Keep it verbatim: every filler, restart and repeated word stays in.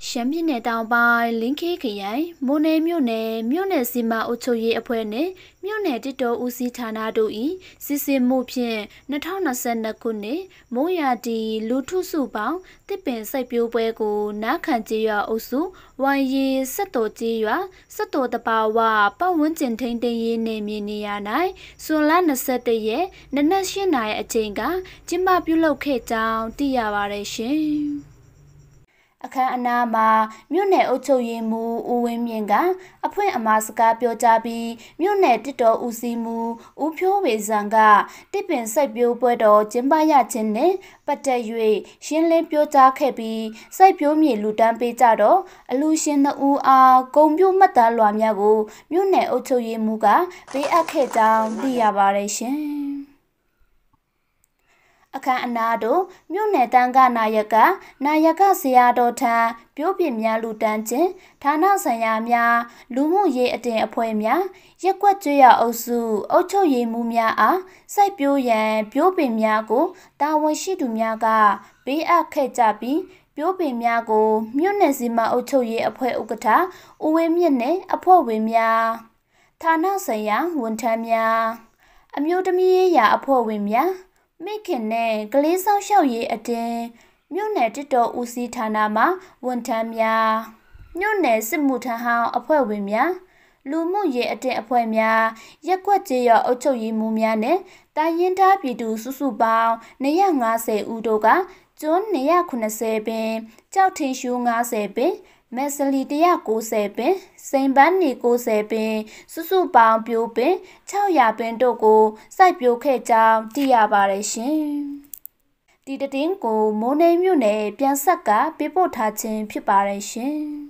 ရှမ်းပြည်နယ်တောင်ပိုင်းလင်းခေးခရိုင်မိုးနယ်မြို့နယ်မြို့နယ်စီမံအုပ်ချုပ်ရေးအဖွဲ့နှင့်မြို့နယ်တစ်တော်ဦးစီးဌာနတို့၏စစ်ဆေးမှုဖြင့်နှစ်ထောင်နှစ်ဆယ်နှစ်ခုနှစ်မိုးရာတီလူထုစုပေါင်းတစ်ပင်စိုက်ပျိုးပွဲကိုနားခံကျေးရွာအုပ်စုဝိုင်ရီဆက်တော်ကျေးရွာဆက်တော်တပါဝပတ်ဝန်းကျင်ထိန်းသိမ်းရေးနယ်မြေနေရာ၌ဇွန်လ၂၁ရက်နနက်၈နာရီအချိန်ကကျင်းပပြုလုပ်ခဲ့ကြောင်းသိရပါတယ်ရှင်အခမ်းအနားမှာမြို့နယ်အုပ်ချုပ်ရေးမှူးဦးဝင်းမြင့်ကအဖွင့်အမှာစကားပြောကြားပြီးမြို့နယ်တစ်တော်ဦးစီးမှူးဦးဖြိုးဝေဆန်ကတစ်ပင်စိုက်ပျိုးပွဲတော်ကျင်းပရခြင်းနဲ့ပတ်သက်၍ရှင်းလင်းပြောကြားခဲ့ပြီးစိုက်ပျိုးမြေလူတန်းပေးကြတော့အလူရှင်နှစ်ဦးအားဂုံပြို့မှတ်သားလွှာများကိုမြို့နယ်အုပ်ချုပ်ရေးမှူးကပေးအပ်ခဲ့ကြောင်းသိရပါတယ်ရှင်အခမ်းအနားသို့မြို့နယ်တန်းကနာယကနာယကဆရာတော်ထံပြိုးပြများလူတန်းချင်းဌာနဆိုင်ရာများလူမှုရေးအတင်အဖွဲ့များရက်ကွက်ကျွော်အုပ်စုအုပ်ချုပ်ရေးမှူးများအားစိုက်ပျိုးရန်ပြိုးပင်များကိုတာဝန်ရှိသူများကပေးအပ်ခဲ့ကြပြီးပြိုးပင်များကိုမြို့နယ်စီမံအုပ်ချုပ်ရေးအဖွဲ့ဥက္ကဋ္ဌဦးဝင်းမြင့်နှင့်အဖွဲ့ဝင်များဌာနဆိုင်ရာဝန်ထမ်းများအမျိုးသမီးရေးရာအဖွဲ့ဝင်များမိခင်နဲ့ကလေးဆောင်ရှောက်ရေးအတင်းမြို့နယ်တစ်တော်ဦးစီးဌာနမှဝန်ထမ်းများမြို့နယ်စစ်မှုထမ်းဟောင်းအဖွဲ့ဝင်များလူမှုရေးအတင်းအဖွဲ့များရက်ကွက်ကျေးရွာအုပ်ချုပ်ရေးမှူးများနဲ့တိုင်းရင်းသားပြည်သူစုစုပေါင်း၂၅၀ဦးတို့ကကျွန်း၂၇၀ပင်ကြောက်ထင်းရှူး၅၀ပင်မက်စလီ၁၉၀ပင်စိန်ပန်းနေ၉၀ပင်စုစုပေါင်းပြိုးပင်၆၀၀ပင်တို့ကိုစိုက်ပျိုးခဲ့ကြောင်းသိရပါတယ်ရှင်ဒီတည်င်းကိုမိုးနေမြို့နယ်ပြန်ဆက်ကပေးပို့ထားခြင်းဖြစ်ပါတယ်ရှင်